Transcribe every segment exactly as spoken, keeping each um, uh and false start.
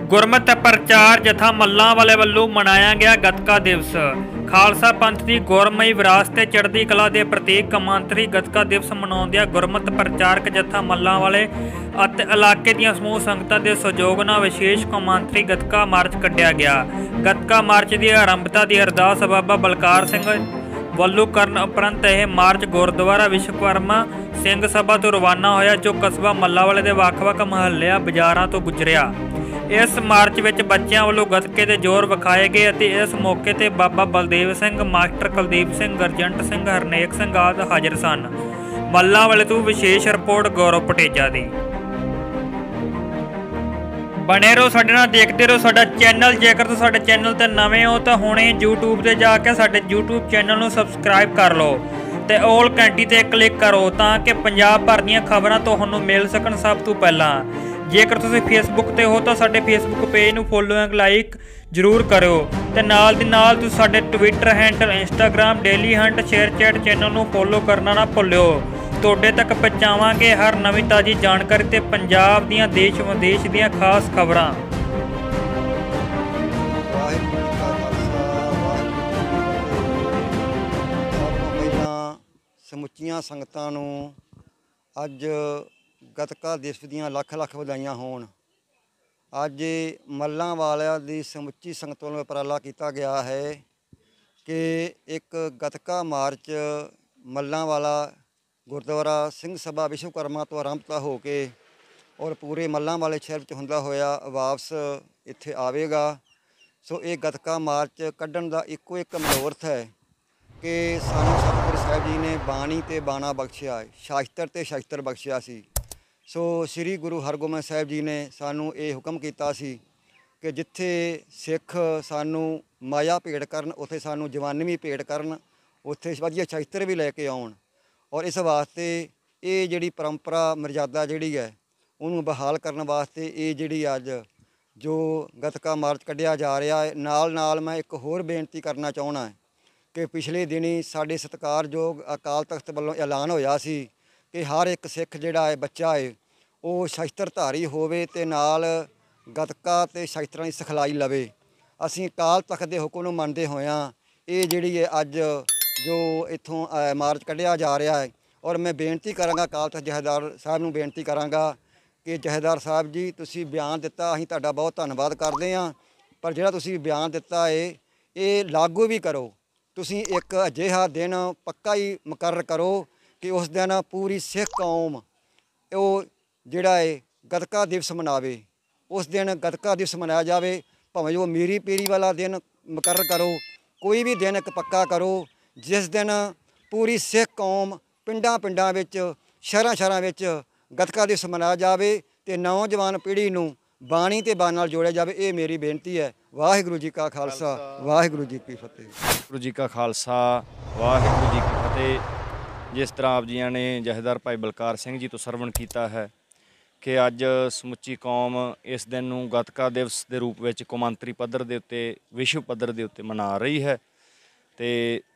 गुरमत प्रचार जथा मल्लां वाले वल्लों मनाया गया गतका दिवस। खालसा पंथ की गौरवमयी विरासत चढ़ती कला के प्रतीक कमांतरी गतका दिवस मनाउंदिਆਂ गुरमत प्रचारक जथा मल्लां वाले ਅਤੇ इलाके ਦੀਆਂ समूह संगतां के सहयोग ਨਾਲ विशेष कौमांतरी गतका मार्च ਕੱਢਿਆ गया। गतका मार्च की आरंभता की अरदास बाबा बलकार सिंह ਵੱਲੋਂ ਕਰਨ ਉਪਰੰਤ ਇਹ ਮਾਰਚ ਗੁਰਦੁਆਰਾ ਵਿਸ਼ਵਕਰਮਾ ਸਿੰਘ ਸਭਾ ਤੋਂ ਰਵਾਨਾ ਹੋਇਆ, ਜੋ ਕਸਬਾ ਮੱਲਾਂਵਾਲੇ ਦੇ ਵੱਖ-ਵੱਖ ਮੁਹੱਲਿਆਂ ਬਾਜ਼ਾਰਾਂ ਤੋਂ ਗੁਜ਼ਰਿਆ। इस मार्च में बच्चों वालों गतके के जोर विखाए गए और इस मौके पर बाबा बलदेव सिंह, मास्टर कुलदीप सिंह, गरजंट सिंह, हरनेक सिंह आदि हाजिर सन। मल्लांवाले तो विशेष रिपोर्ट गौरव पटेजा दी। बने रहो साडे नाल, देखते रहो साडा चैनल। जेकर तुसीं साडे चैनल ते नवे हो तो हुणे यूट्यूब ते जाके साडे यूट्यूब चैनल नूं सबसक्राइब कर लो ते ऑल घंटी ते क्लिक करो ताकि पंजाब भर दीयां खबरां तुहानूं मिल सकण सब तो पहलां। जेकर तुसीं फेसबुक ते हो तो साडे फेसबुक पेज नूं फॉलो लाइक जरूर करो ते नाल दी नाल तुसीं साडे Twitter handle, Instagram, Dailyhunt, ShareChat channel नूं फॉलो करना ना भुल्लिओ। तुहाडे तक पहुंचावांगे हर नवीं ताज़ी जानकारी ते पंजाब दीयां देश विदेश दीयां खास खबरां। ਸਮੁੱਚੀਆਂ ਸੰਗਤਾਂ ਨੂੰ ਅੱਜ ਗਤਕਾ ਦਿਵਸ ਦੀਆਂ ਲੱਖ ਲੱਖ ਵਧਾਈਆਂ ਹੋਣ। ਅੱਜ ਮੱਲਾਂ ਵਾਲਿਆਂ ਦੀ ਸਮੁੱਚੀ ਸੰਗਤ ਵੱਲੋਂ ਉਪਰਾਲਾ ਕੀਤਾ ਗਿਆ ਹੈ ਕਿ ਇੱਕ ਗਤਕਾ ਮਾਰਚ ਮੱਲਾਂ ਵਾਲਾ ਗੁਰਦੁਆਰਾ ਸਿੰਘ ਸਭਾ ਵਿਸ਼ਵਕਰਮਾ ਤੋਂ ਆਰੰਭਤਾ ਹੋ ਕੇ ਔਰ ਪੂਰੇ ਮੱਲਾਂ ਵਾਲੇ ਸ਼ਹਿਰ ਵਿੱਚ ਹੁੰਦਾ ਹੋਇਆ ਵਾਪਸ ਇੱਥੇ ਆਵੇਗਾ। ਸੋ ਇਹ ਗਤਕਾ ਮਾਰਚ ਕੱਢਣ ਦਾ ਇੱਕੋ ਇੱਕ ਮਨੋਰਥ ਹੈ कि सानू सतगुरु साहिब जी ने बाणी ते बाणा बख्शिया, शास्त्र ते शास्त्र बख्शिया सी। सो श्री गुरु हरगोबिंद साहिब जी ने सानू ये हुक्म किया सी कि जिथे सिख सानू माया भेट करन उत्थे सानू जवानी भी भेट करन, उत्थे वधिया शास्त्र भी लैके आउण। और इस वास्ते ये जिहड़ी परंपरा मर्यादा जिहड़ी है उन्होंने बहाल करने वास्ते ये जिहड़ी अज जो गतका मार्च कढ़िया जा रहा है। नाल नाल मैं एक होर बेनती करना चाहना है कि पिछले दिनी साडे सत्कारयोग अकाल तख्त वालों ऐलान होया सी कि हर एक सिख जिहड़ा है बच्चा है वो शास्त्रधारी होवे ते नाल गतका ते शास्त्रां दी सिखलाई लवे। असीं अकाल तख्त दे हुक्म नूं मनदे होइआं ये जिहड़ी है अज जो इत्थों मार्च कढ़िया जा रहा है। और मैं बेनती करांगा अकाल तख्त जथेदार साहब नूं बेनती करांगा कि जथेदार साहब जी तुसीं बयान दिता, असीं तुहाडा बहुत धन्नवाद करदे हां, पर जिहड़ा तुसीं बयान दिता है ये लागू भी करो। तुसीं एक अजिहा दिन पक्का ही मुकर्रर करो कि उस दिन पूरी सिख कौम वो जिहड़ा है गतका दिवस मनावे। उस दिन गतका दिवस मनाया जाए, भावें वो मीरी पीरी वाला दिन मुकर्रर करो, कोई भी दिन एक पक्का करो जिस दिन पूरी सिख कौम पिंडां पिंडां विच शहरां शहरां विच गतका दिवस मनाया जाए ते नौजवान पीढ़ी नूं बाणी ते बाण नाल जोड़िया जाए। ये मेरी बेनती है। वाहिगुरू जी का खालसा, वाहिगुरू जी की फतेह। वाहिगुरू जी का खालसा, वाहिगुरू जी की फतेह। जिस तरह आप जी ने जथेदार भाई बलकार सिंह जी तो सरवण किया है कि अज समुची कौम इस दिन नूं गतका दिवस के रूप में कौमांतरी पद्धर के उत्ते विश्व पद्धर के उत्ते मना रही है। तो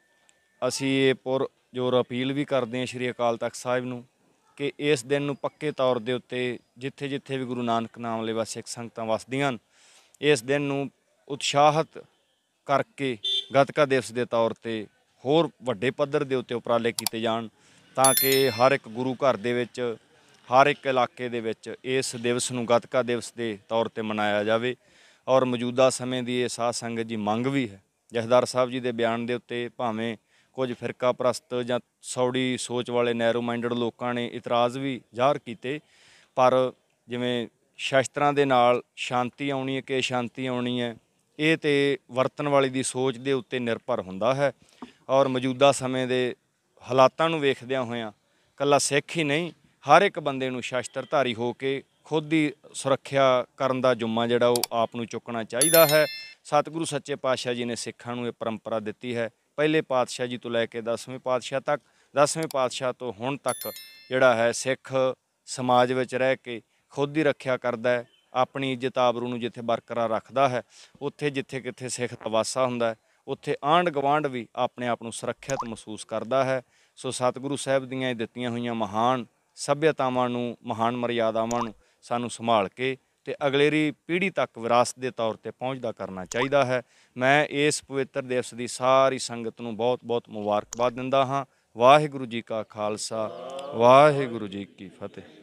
असी ये पुर जोर अपील भी करते हैं श्री अकाल तख्त साहिब नूं कि इस दिन नूं पक्के तौर के उत्ते जिथे जिथे भी गुरु नानक नाम लेवा सिख संगतां वसदियां इस दिन नूं उत्साहित करके गतका दिवस के तौर पर होर वड्डे पद्धर के उत्ते उपराले किए जाण ताकि हर एक गुरु घर दे विच हर एक इलाके दे विच इस दिवस नूं गतका दिवस के तौर पर मनाया जाए। और मौजूदा समय की ये साध संगत जी मंग भी है। जथेदार साहब जी के बयान के उत्ते भावें कुछ फिरका प्रस्त जां सौड़ी सोच वाले नैरो माइंडड लोगों ने इतराज़ भी ज़ाहिर किए, पर जिवें शास्त्रां दे नाल शांति आउणी है कि शांति आउणी है ये तो वरतन वाली दी सोच के उत्ते निर्भर हुंदा है। और मौजूदा समय के हालातां नूं वेखदिआं होइआं कल्ला सिख ही नहीं हर एक बंदे नूं शास्त्रधारी हो के खुद ही सुरੱਖਿਆ करन दा जुम्मा जिहड़ा ओह आप नूं चुकना चाहिदा है। सतगुरु सच्चे पातशाह जी ने सिखां नूं ये परंपरा दित्ती है। पहले पातशाह जी तो लैके दसवें पातशाह तक, दसवें पातशाह तो हुण तक जिहड़ा है सिख समाज विच रह के खुद ही रखिया करदा है, अपनी इज्जत आबरू नूं जिथे बरकरार रखदा है। उत्थे जिथे किथे सिख तवासा हुंदा है उत्थे आंढ गवांढ भी अपने आप नूं सुरੱਖਿਅਤ महसूस करदा है। सो सतगुरु साहिब दीआं दित्तियां होईयां महान सभ्यतावां नूं, महान मर्यादावां नूं सानूं संभाल के ਤੇ ਅਗਲੇਰੀ ਪੀੜ੍ਹੀ ਤੱਕ ਵਿਰਾਸਤ ਦੇ ਤੌਰ ਤੇ ਪਹੁੰਚਦਾ ਕਰਨਾ ਚਾਹੀਦਾ ਹੈ। ਮੈਂ ਇਸ ਪਵਿੱਤਰ ਦਿਵਸ ਦੀ ਸਾਰੀ ਸੰਗਤ ਨੂੰ ਬਹੁਤ ਬਹੁਤ ਮੁਬਾਰਕਬਾਦ ਦਿੰਦਾ ਹਾਂ। ਵਾਹਿਗੁਰੂ ਜੀ ਕਾ ਖਾਲਸਾ, ਵਾਹਿਗੁਰੂ ਜੀ ਕੀ ਫਤਿਹ।